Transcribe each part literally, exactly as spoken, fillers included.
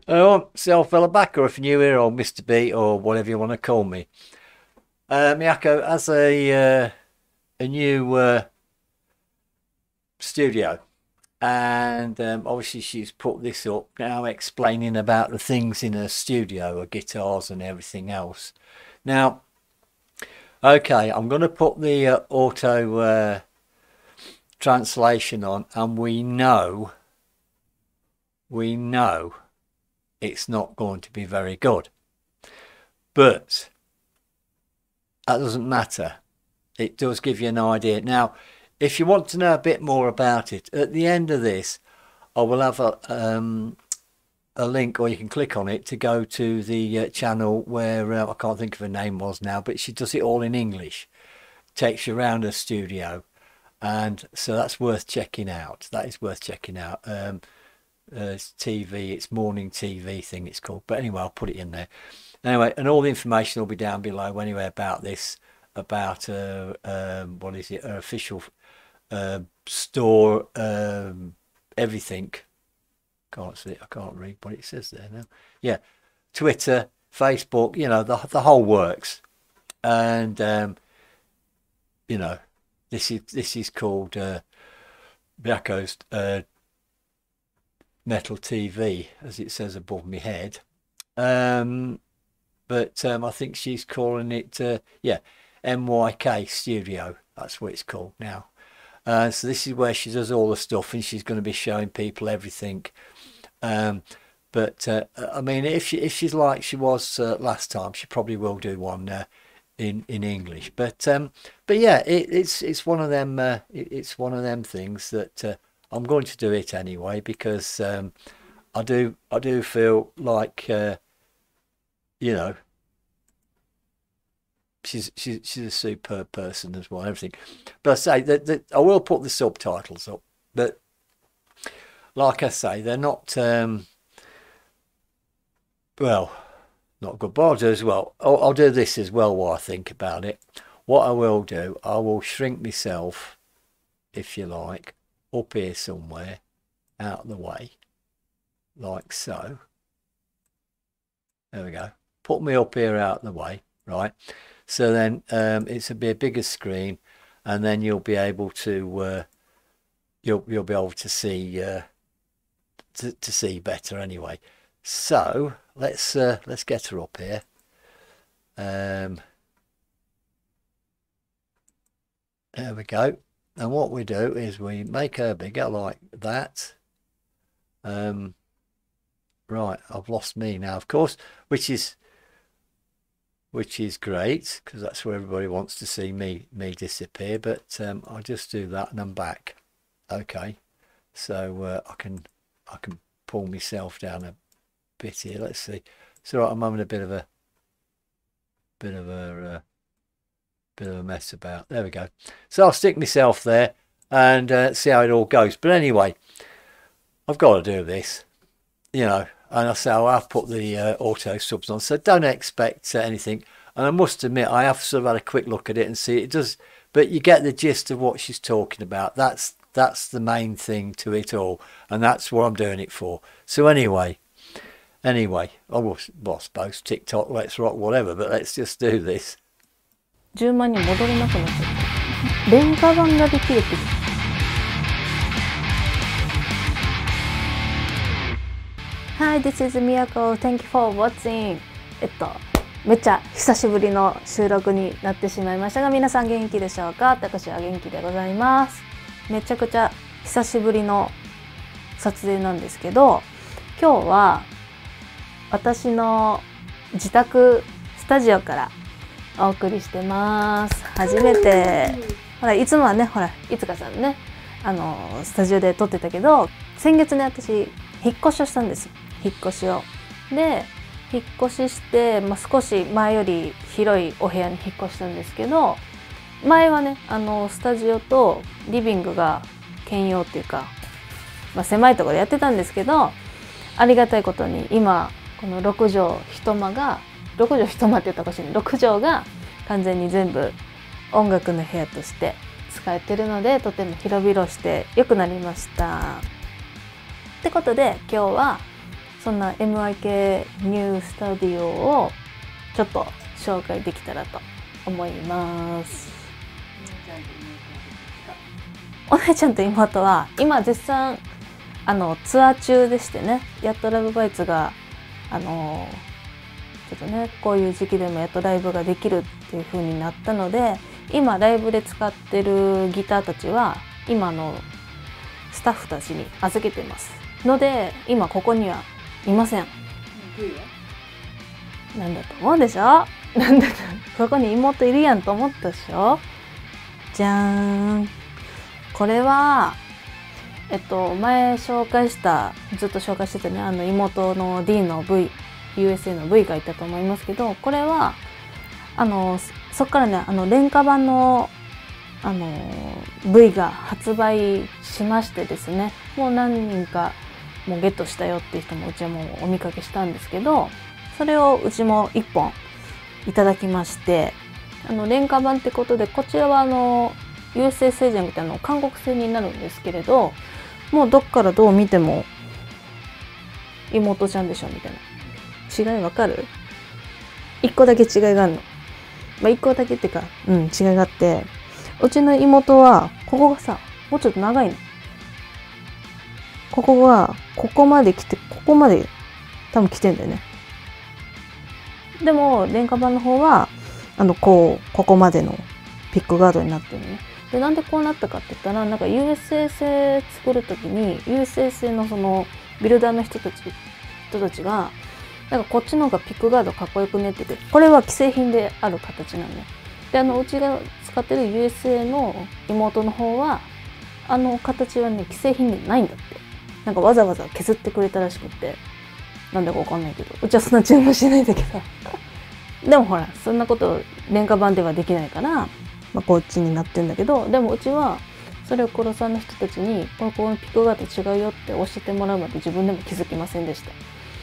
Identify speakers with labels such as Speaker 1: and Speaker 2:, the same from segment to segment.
Speaker 1: Oh, so fella back, or if you're new here, or mister B, or whatever you want to call me. Uh, Miyako has a uh, a new uh, studio, and um, obviously she's put this up now, explaining about the things in her studio, her guitars and everything else. Now, okay, I'm going to put the uh, auto uh, translation on, and we know, we know it's not going to be very good. But that doesn't matter. It does give you an idea. Now, if you want to know a bit more about it, at the end of this, I will have a, um, a link, or you can click on it to go to the uh, channel where, uh, I can't think of her name was now, but she does it all in English. Takes you around her studio. And so that's worth checking out. That is worth checking out. Um, uh, it's T V, it's morning T V thing it's called. But anyway, I'll put it in there. Anyway, and all the information will be down below anyway about this, about uh, um, what is it, her official uh, store, um, everything. Can't see it, I can't read what it says there now. Yeah, Twitter, Facebook, you know, the, the whole works. And, um, you know, this is, this is called uh, Miyako's uh, Metal T V, as it says above my head. Um, but um, I think she's calling it, uh, yeah, M Y K Studio. That's what it's called now. Uh, so this is where she does all the stuff, and she's going to be showing people everything. Um, but uh, I mean, if she if she's like she was uh, last time, she probably will do one uh, in in English. But um, but yeah, it, it's it's one of them. Uh, it, it's one of them things that uh, I'm going to do it anyway, because um, I do I do feel like. Uh, you know, she's she's she's a superb person as well, everything. But I say that, that I will put the subtitles up, but like I say, they're not um well, not good. But I'll do as well. I'll, I'll do this as well while I think about it. What I will do, I will shrink myself, if you like, up here somewhere, out of the way, like so. There we go. Put me up here out of the way, right? So then um, it's a be a bigger screen, and then you'll be able to uh, you'll you'll be able to see uh, to to see better anyway. So let's uh, let's get her up here. Um, there we go. And what we do is we make her bigger like that. Um, right, I've lost me now, of course, which is which is great, because that's where everybody wants to see me me disappear. But um, I'll just do that and I'm back. Okay, so uh, I can I can pull myself down a bit here. Let's see. So I'm having a bit of a bit of a uh, bit of a mess about. There we go. So I'll stick myself there and uh, see how it all goes. But anyway, I've got to do this, you know. And I say, oh, I've put the uh, auto subs on, so don't expect uh, anything. And I must admit, I have sort of had a quick look at it and see it does, but you get the gist of what she's talking about. That's that's the main thing to it all, and that's what I'm doing it for. So anyway, anyway, I was, well, I suppose TikTok, Let's Rock, whatever, but let's just do this.
Speaker 2: じゅうまんに戻れなくなっちゃった。廉価版ができるって。Hi, this is Miyako. Thank you for watching. えっと、めっちゃ久しぶりの収録になってしまいましたが、皆さん元気でしょうか？私は元気でございます。めちゃくちゃ久しぶりの撮影なんですけど、今日は私の自宅スタジオからお送りしてます。初めて、ほらいつもはね、ほらいつかさんね、あのスタジオで撮ってたけど、先月ね私引っ越しをしたんです。引っ越しを。で、引っ越しして、まあ、少し前より広いお部屋に引っ越したんですけど、前はね、あのスタジオとリビングが兼用っていうか、まあ、狭いところでやってたんですけど、ありがたいことに今このろくじょう一間がろくじょう一間って言ったかもしれないろくじょうが完全に全部音楽の部屋として使えてるので、とても広々して良くなりました。ってことで今日はそんな エムアイケー ニュースタディオをちょっと紹介できたらと思います。お姉ちゃんと妹は今絶賛あのツアー中でしてね、やっとラブバイツがあのちょっとねこういう時期でもやっとライブができるっていう風になったので、今ライブで使ってるギターたちは今のスタッフたちに預けてますので、今ここにはいません。なんだと思うでしょ。なんだとここに妹いるやんと思ったでしょ。じゃーん。これはえっと前紹介したずっと紹介してたね、あの妹の D の V、 ユーエスエー の V がいたと思いますけど、これはあのそっからねあの廉価版のあの V が発売しましてですね、もう何人かもうゲットしたよっていう人もうちはもうお見かけしたんですけど、それをうちもいっぽんいただきまして、あの廉価版ってことで、こちらはあの ユーエスエー 製じゃなくてあの韓国製になるんですけれど、もうどっからどう見ても妹ちゃんでしょみたいな。違いわかる？一個だけ違いがあるの。まあ一個だけっていうか、うん、違いがあって、うちの妹はここがさもうちょっと長いの。ここはここまで来て、ここまで多分来てんだよね。でも廉価版の方はあのこうここまでのピックガードになってるのね。でなんでこうなったかって言ったら、なんか ユーエスエー 製作る時に ユーエスエー 製のそのビルダーの人たち人たちがなんかこっちの方がピックガードかっこよくねって言って、これは既製品である形なのね。であのうちが使ってる ユーエスエー の妹の方はあの形はね既製品でないんだって。なんかわざわざ削ってくれたらしくって、なんだかわかんないけど、うちはそんな注文してないんだけどでもほらそんなこと廉価版ではできないから、まあ、こっちになってるんだけど、でもうちはそれを黒さんの人たちにこのこのピックガード違うよって教えてもらうまで自分でも気づきませんでした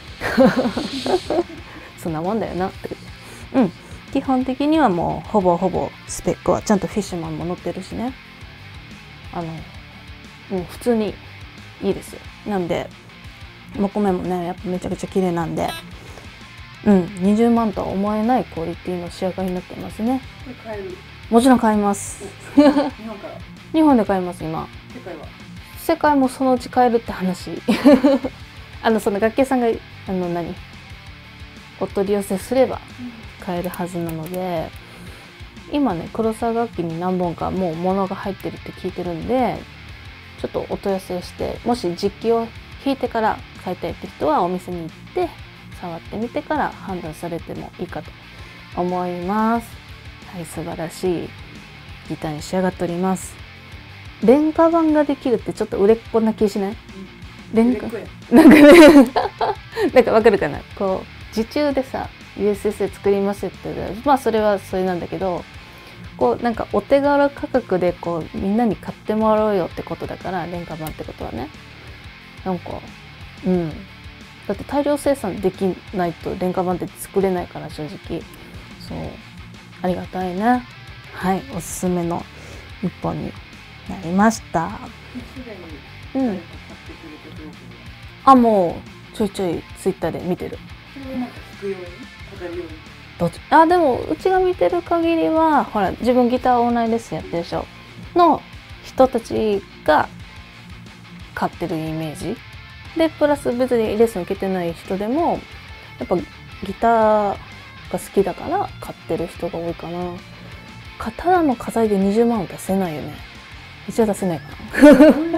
Speaker 2: そんなもんだよなって言って、うん、基本的にはもうほぼほぼスペックはちゃんとフィッシュマンも載ってるしね、あの、うん、普通にいいですよ。なんで木目もねやっぱめちゃくちゃ綺麗なんで、うん、にじゅうまんとは思えないクオリティの仕上がりになってますね。
Speaker 3: 買える？
Speaker 2: もちろん買います
Speaker 3: 日本から？
Speaker 2: 日本で買います今。
Speaker 3: 世界は？
Speaker 2: 世界もそのうち買えるって話あのその楽器屋さんがあの何お取り寄せすれば買えるはずなので、今ね黒沢楽器に何本かもう物が入ってるって聞いてるんで、ちょっとお問い合わせして、もし実機を弾いてから買いたいって人はお店に行って触ってみてから判断されてもいいかと思います。はい、素晴らしいギターに仕上がっております。廉価版ができるってちょっと売れっ子な気しない？廉価なんかねなんかわかるかな、こう受注でさ ユーエスエス で作りますって言ったら、まあそれはそれなんだけど、こうなんかお手軽価格でこうみんなに買ってもらおうよってことだから、廉価版ってことはね、なんかうんだって大量生産できないと廉価版って作れないから、正直そうありがたいね。はい、おすすめの一本になりました。うん、あ、もうちょいちょいツイッターで見てる。
Speaker 3: それをなんか弾くように飾るように。
Speaker 2: どっち？あ、でもうちが見てる限りはほら自分ギターオンラインレッスンやってるでしょの人たちが買ってるイメージで、プラス別にレッスン受けてない人でもやっぱギターが好きだから買ってる人が多いかな。ただの家財でにじゅうまんは出せないよね。うちは出せないかな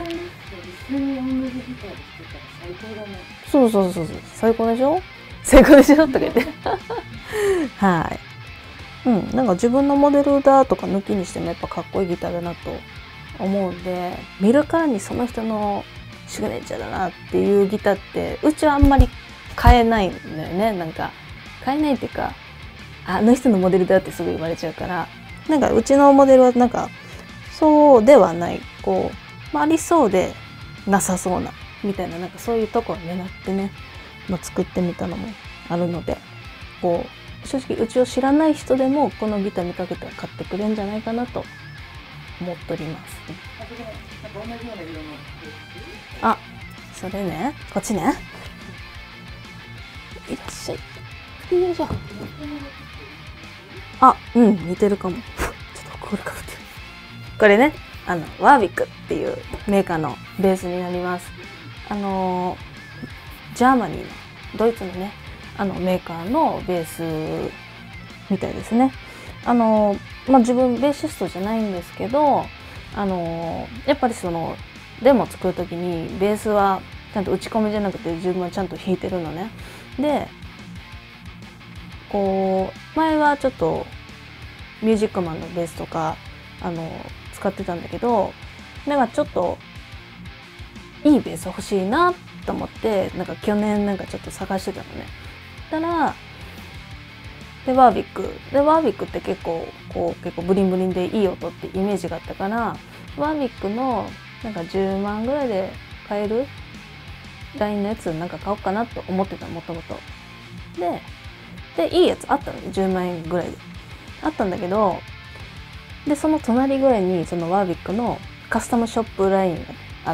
Speaker 2: そうそうそうそう、最高でしょ最高でしょとか言ってはい、うん、なんか自分のモデルだとか抜きにしてもやっぱかっこいいギターだなと思うんで、見るからにその人のシグネチャーだなっていうギターってうちはあんまり買えないんだよね。なんか買えないっていうか、あの人のモデルだってすぐ言われちゃうから、なんかうちのモデルはなんかそうではない、こう、まあ、ありそうでなさそうなみたいな、なんかそういうとこを狙ってね、まあ、作ってみたのもあるので、こう正直うちを知らない人でもこのギター見かけたら買ってくれるんじゃないかなと思っております。あ、それね、こっちね。 いらっしゃい。よいしょ。あ、うん、似てるかも。ちょっとこれかぶってる。これね、あのワービックっていうメーカーのベースになります。あのジャーマニーのドイツのね、あのメーカーのベースみたいですね。あのまあ自分ベーシストじゃないんですけど、あのやっぱりそのデモを作る時にベースはちゃんと打ち込みじゃなくて自分はちゃんと弾いてるのね。でこう前はちょっとミュージックマンのベースとかあの使ってたんだけど、なんかちょっといいベース欲しいなと思って、なんか去年なんかちょっと探してたのね。たらでワービックでワービックって結構こう結構ブリンブリンでいい音ってイメージがあったから、ワービックのなんかじゅうまんぐらいで買えるラインのやつなんか買おうかなと思ってた、もともと。ででいいやつあったのね、じゅうまんえんぐらいであったんだけど、でその隣ぐらいにそのワービックのカスタムショップラインがあって、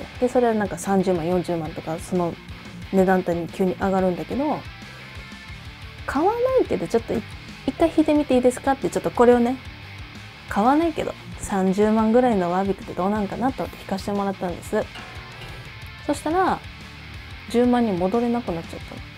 Speaker 2: でそれはなんかさんじゅうまんよんじゅうまんとかその値段帯に急に上がるんだけど、買わないけどちょっと一回弾いてみていいですかって、ちょっとこれをね買わないけどさんじゅうまんぐらいのワービックってどうなんかなと思って弾かせてもらったんです。そしたらじゅうまんに戻れなくなっちゃったの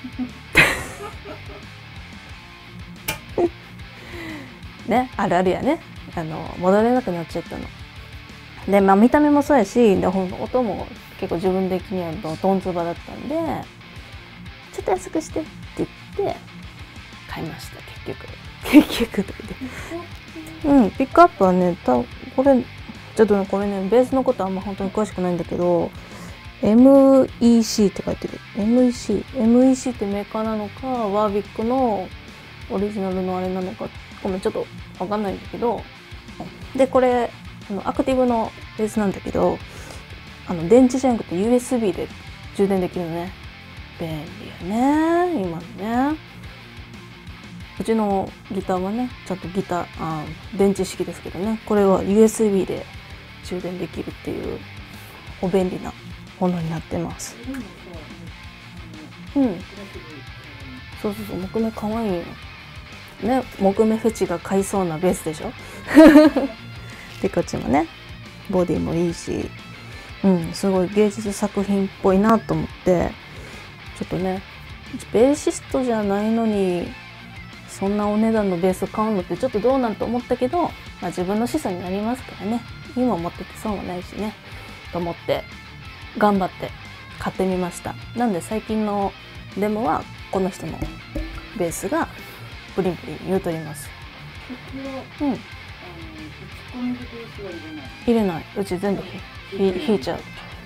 Speaker 2: ね、あるあるやね。あの戻れなくなっちゃったので、まあ見た目もそうやし、でほん音も結構自分的にはドンツバだったんで、ちょっと安くしてって言って買いました。結局結局とかで、うん、ピックアップはね、たこれちょっとねこれねベースのことあんま本当に詳しくないんだけど、 エムイーシー って書いてる。 エムイーシー エムイーシー ってメーカーなのかワービックのオリジナルのあれなのかごめんちょっと分かんないんだけど、でこれあのアクティブのベースなんだけど、あの電池じゃなくて ユーエスビー で充電できるのね。便利やね今のね。うちのギターはねちゃんとギターあ電池式ですけどね、これは ユーエスビー で充電できるっていうお便利なものになってます。うん、そうそうそう、木目かわいいよね。木目フェチが買いそうなベースでしょでこっちもねボディもいいし、うん、すごい芸術作品っぽいなと思って、ちょっとねベーシストじゃないのにそんなお値段のベース買うのってちょっとどうなんと思ったけど、まあ、自分の資産になりますからね、今持ってて損はないしねと思って頑張って買ってみました。なんで最近のデモはこの人のベースがブリンブリン言うとります。うん、入れない。うち全部弾いちゃう。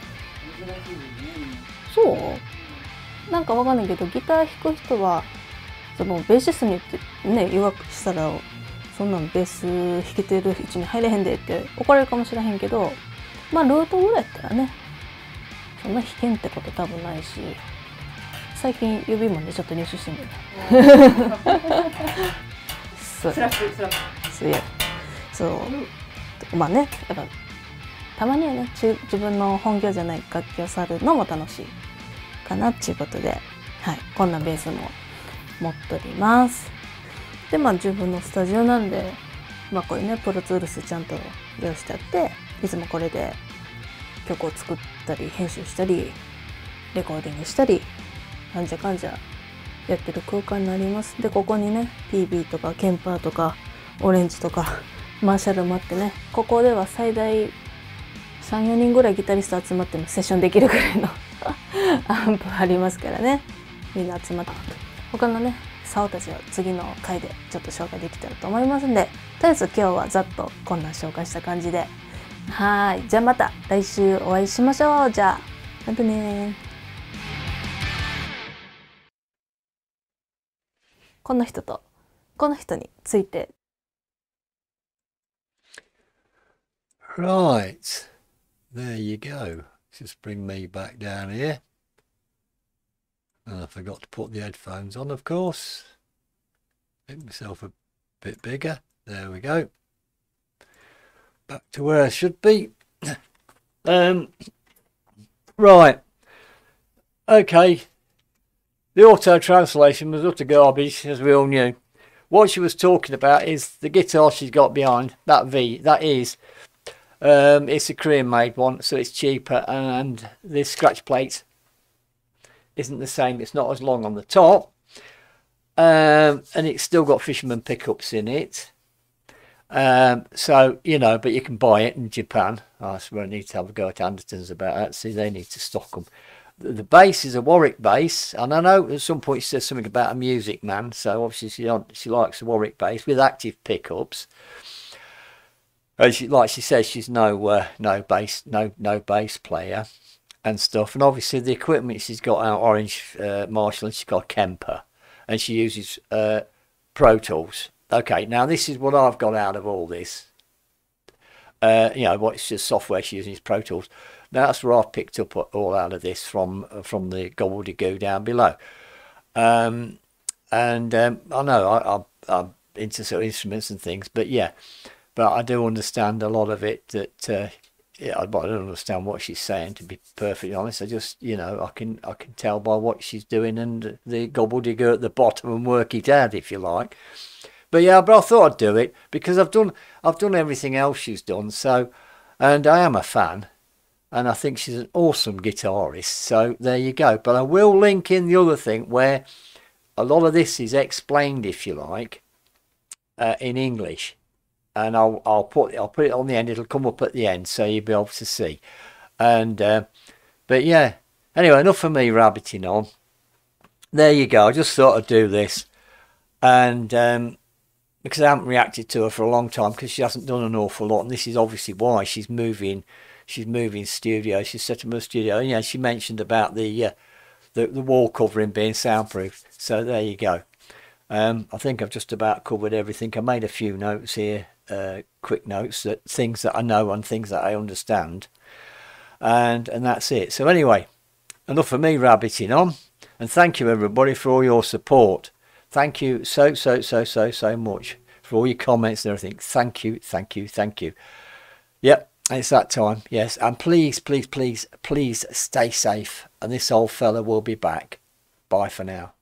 Speaker 2: そうなんかわかんないけど、ギター弾く人はそのベーシストに言ってね弱くしたら、そんなんベース弾けてる位置に入れへんでって怒られるかもしれへんけど、まあルートぐらいやったらねそんな弾けんってこと多分ないし、最近指もねちょっと練習してみるそう
Speaker 3: スラップスラップ
Speaker 2: そうやそうまあね、やっぱたまにはね自分の本業じゃない楽器を触るのも楽しいかなっていうことで、はい、こんなベースも持っております。でまあ自分のスタジオなんで、まあこれねプロツールスちゃんと用意してあって、いつもこれで曲を作ったり編集したりレコーディングしたりなんじゃかんじゃやってる空間になります。でここにね ピービー とかケンパーとかオレンジとかマーシャルもあってね、ここでは最大さんよにんぐらいギタリスト集まってもセッションできるぐらいのアンプありますからね、みんな集まって他のね竿たちは次の回でちょっと紹介できたらと思いますんで、とりあえず今日はざっとこんなん紹介した感じで、はい、じゃあまた来週お会いしましょう。じゃあまたね。この人とこの人について。
Speaker 1: Right, there you go. Just bring me back down here. And I forgot to put the headphones on, of course. Make myself a bit bigger. There we go. Back to where I should be. um, right. Okay. the auto translation was utter garbage, as we all knew. What she was talking about is the guitar she's got behind, that V, that is, um, it's a Korean made one, so it's cheaper, and the scratch plate isn't the same, it's not as long on the top, um, and it's still got Fisherman pickups in it. Um, so, you know, but you can buy it in Japan. I swear I need to have a go at Andertons about that. See, they need to stock them. The, the bass is a Warwick bass, and I know at some point she says something about a Music Man, so obviously she, she likes a Warwick bass with active pickups. And she, like she says, she's no uh, no bass no no bass player and stuff. And obviously the equipment she's got out Orange uh, Marshall, and she's got Kemper, and she uses uh, Pro Tools. Okay, now this is what I've got out of all this. Uh, you know, what's the software she's using is Pro Tools. Now that's where I've picked up all out of this from from the gobbledygoo down below. Um, and um, I know I, I, I'm into sort of instruments and things, but yeah, but I do understand a lot of it. That uh, yeah, I don't understand what she's saying, to be perfectly honest. I just, you know, I can I can tell by what she's doing and the gobbledygoo at the bottom and work it out, if you like. But yeah, but I thought I'd do it because I've done I've done everything else she's done. So, and I am a fan, and I think she's an awesome guitarist. So there you go. But I will link in the other thing where a lot of this is explained, if you like, uh, in English, and I'll I'll put I'll put it on the end. It'll come up at the end, so you'll be able to see. And uh, but yeah, anyway, enough of me rabbiting on. There you go. I just thought I'd do this, and. Um, Because I haven't reacted to her for a long time because she hasn't done an awful lot, and this is obviously why she's moving. She's moving studio. She's set up a studio. And yeah, she mentioned about the uh, the the wall covering being soundproof. So there you go. Um, I think I've just about covered everything. I made a few notes here, uh, quick notes, that things that I know and things that I understand, and and that's it. So anyway, enough of me rabbiting on, and thank you everybody for all your support. Thank you so, so, so, so, so much for all your comments and everything. Thank you, thank you, thank you. Yep, it's that time. Yes, and please, please, please, please stay safe. And this old fella will be back. Bye for now.